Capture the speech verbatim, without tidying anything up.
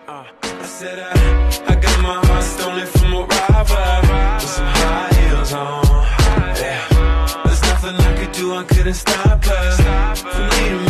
Uh, I said I, I got my heart stolen from a robber with some high heels on. Yeah, there's nothing I could do, I couldn't stop her from leading me